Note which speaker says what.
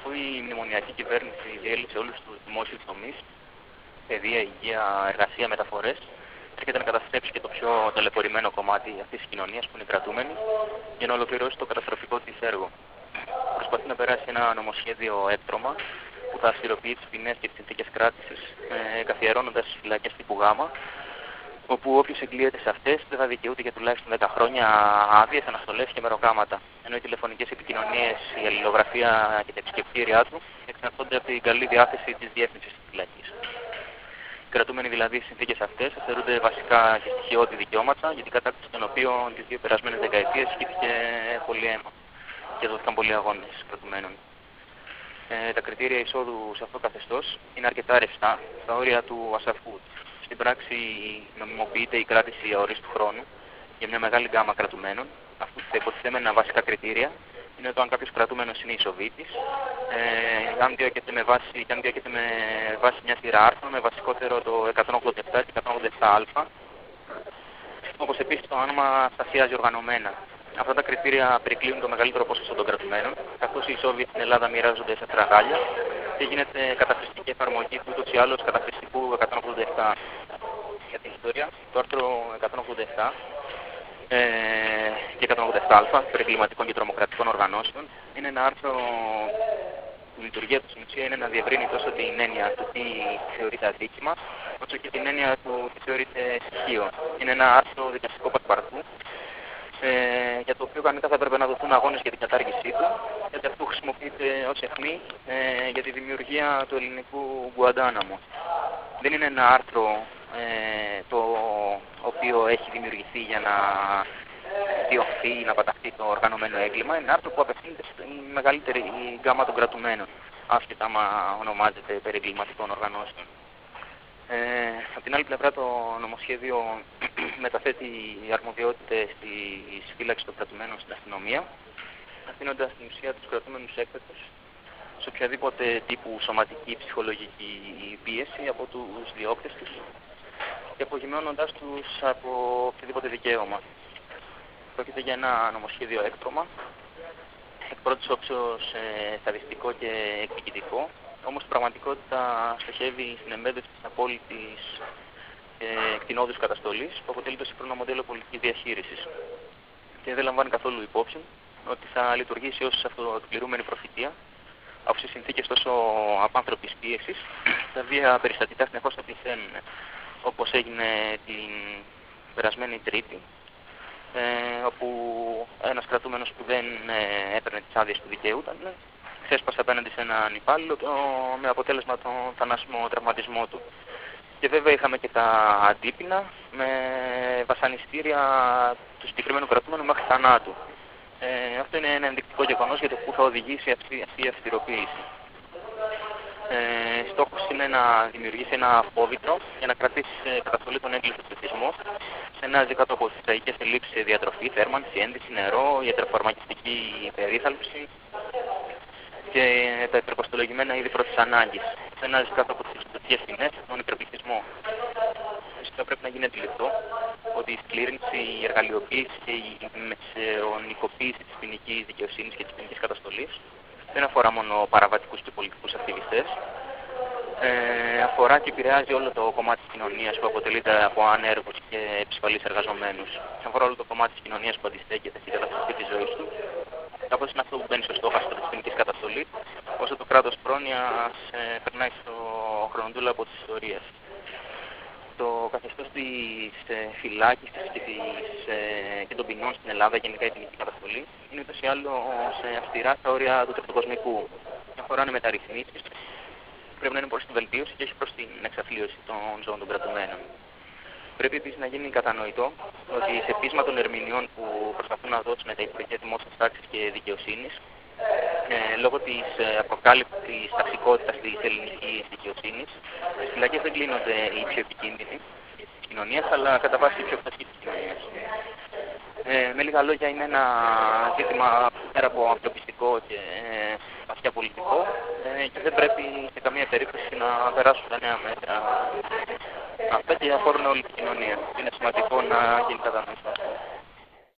Speaker 1: αφού η μνημονιακή κυβέρνηση διέλυσε όλους τους δημόσιους τομείς, παιδεία, υγεία, εργασία, μεταφορές, έρχεται να καταστρέψει και το πιο ταλαιπωρημένο κομμάτι αυτής της κοινωνίας που είναι οι κρατούμενοι για να ολοκληρώσει το καταστροφικό της έργο. Προσπαθεί να περάσει ένα νομοσχέδιο έκτρωμα που θα αυστηροποιεί τις ποινές και τις συνθήκες κράτησης, καθιερώνοντας τις φυλακές τύπου Γ, όπου όποιος εγκλείεται σε αυτές δεν θα δικαιούται για τουλάχιστον 10 χρόνια άδειες, αναστολές και μεροκάματα. Ενώ οι τηλεφωνικές επικοινωνίες, η αλληλογραφία και τα επισκεπτήριά του εξαρτώνται από την καλή διάθεση της διεύθυνσης της φυλακής. Οι κρατούμενοι δηλαδή στις συνθήκες αυτές θεωρούνται βασικά και στοιχειώδη δικαιώματα, για την κατάκτηση των οποίων τις 2 περασμένες δεκαετίες χύθηκε πολύ αίμα και δόθηκαν πολλοί αγώνες κρατουμένων. Τα κριτήρια εισόδου σε αυτό το καθεστώς είναι αρκετά ρευστά, στα όρια του ασαφού. Στην πράξη νομιμοποιείται η κράτηση αορίστου χρόνου για μια μεγάλη γκάμα κρατουμένων, αφού τα υποτιθέμενα βασικά κριτήρια είναι το αν κάποιος κρατούμενος είναι ισοβήτης, αν διώκεται με βάση μια σειρά άρθρων, με βασικότερο το 187 και 187α, όπως επίσης το άνομα στασιάζει οργανωμένα. Αυτά τα κριτήρια περικλείουν το μεγαλύτερο ποσοστό των κρατουμένων, καθώς οι ισόβοι στην Ελλάδα μοιράζονται σε τραγάλια και γίνεται καταχρηστική εφαρμογή του ούτως ή άλλως καταχρηστικού 187. Για την ιστορία, το άρθρο 187 και 187α περί κλιματικών και τρομοκρατικών οργανώσεων είναι ένα άρθρο που η λειτουργία του στην ουσία είναι να διευρύνει τόσο την έννοια του τι θεωρείται αδίκημα, όσο και την έννοια του τι θεωρείται στοιχείο. Είναι ένα άρθρο δικαστικό πασπαρτού, για το οποίο κανονικά θα έπρεπε να δοθούν αγώνες για την κατάργησή του, γιατί αυτό χρησιμοποιείται ως αιχμή για τη δημιουργία του ελληνικού Γκουαντάναμο. Δεν είναι ένα άρθρο το οποίο έχει δημιουργηθεί για να διωχθεί ή να παταχθεί το οργανωμένο έγκλημα. Είναι ένα άρθρο που απευθύνεται στη μεγαλύτερη γκάμα των κρατουμένων, άσχετα άμα ονομάζεται περί εγκληματικών οργανώσεων. Από την άλλη πλευρά, το νομοσχέδιο μεταθέτει αρμοδιότητες της φύλαξης των κρατουμένων στην αστυνομία, αφήνοντας στην ουσία τους κρατούμενους έκθετους σε οποιαδήποτε τύπου σωματική ή ψυχολογική πίεση από τους διώκτες τους και απογυμνώνοντας τους από οποιοδήποτε δικαίωμα. Πρόκειται για ένα νομοσχέδιο έκτρωμα, εκ πρώτης όψεως σαδιστικό και εκδικητικό, όμως στην πραγματικότητα στοχεύει στην εμπέδωση της απόλυτης κτηνώδους καταστολής που αποτελεί το σύγχρονο μοντέλο πολιτικής διαχείρισης και δεν λαμβάνει καθόλου υπόψη ότι θα λειτουργήσει ως αυτοεκπληρούμενη προφητεία, αφού σε συνθήκες τόσο απάνθρωπης πίεσης τα βία περιστατικά συνεχώς θα πληθαίνουν, όπως έγινε την περασμένη Τρίτη, όπου ένας κρατούμενος που δεν έπαιρνε τις άδειες που δικαιούταν ξέσπασε απέναντι σε έναν υπάλληλο με αποτέλεσμα τον θανάσιμο τραυματισμό του. Και βέβαια είχαμε και τα αντίπεινα με βασανιστήρια του συγκεκριμένου κρατούμενου μέχρι θανάτου. Αυτό είναι ένα ενδεικτικό γεγονός για το που θα οδηγήσει αυτή η αυστηροποίηση. Στόχος είναι να δημιουργήσει ένα απόβητρο για να κρατήσει σε καταστολή τον έγκλητο πληθυσμό, σε ένα κάτω από τις τραγικές ελλείψεις σε διατροφή, θέρμανση, ένδυση, νερό, ιατροφαρμακευτική περίθαλψη και τα υπερκοστολογημένα είδη πρώτης ανάγκης. Σε ένα κάτω από τις εξωτερικές τιμές, τον υπερπληθυσμό. Φυσικά πρέπει να γίνει αντιληπτό ότι η σκλήρυνση, η εργαλειοποίηση και η μεσαιωνικοποίηση της ποινικής δικαιοσύνης και της ποινικής καταστολής δεν αφορά μόνο παραβατικούς και πολιτικούς ακτιβιστές, αφορά και επηρεάζει όλο το κομμάτι της κοινωνίας που αποτελείται από ανέργους και επισφαλείς εργαζομένους. Αφορά όλο το κομμάτι της κοινωνίας που αντιστέκεται στην καταστροφή της ζωής του, καθώς είναι αυτό που μπαίνει στο στόχαστρο της ποινικής καταστολής, όσο το κράτος πρόνοιας περνάει στο χρονοτούλα από τις ιστορίες. Το καθεστώς της φυλάκισης και των ποινών στην Ελλάδα, γενικά η ποινική καταστολή, είναι ούτως ή άλλως αυστηρά στα όρια του τριτοκοσμικού. Αφορά μεταρρυθμίσεις, πρέπει να είναι προς την βελτίωση και όχι προς την εξαθλίωση των ζώων των κρατουμένων. Πρέπει επίσης να γίνει κατανοητό ότι σε πείσμα των ερμηνεών που προσπαθούν να δώσουν τα Υπουργεία Δημόσιας Τάξης και Δικαιοσύνης, λόγω της αποκάλυπτης ταξικότητας της ελληνικής δικαιοσύνης, οι φυλακές δεν κλείνονται οι πιο επικίνδυνοι της κοινωνίας, αλλά κατά βάση οι πιο φτωχοί της κοινωνίας. Με λίγα λόγια, είναι ένα ζήτημα πέρα από ανθρωπιστικό και βαθιά πολιτικό και δεν πρέπει σε καμία περίπτωση να περάσουν τα νέα μέτρα. Αυτά και αφορούν όλη την κοινωνία. Είναι σημαντικό να γίνει κατανοητό.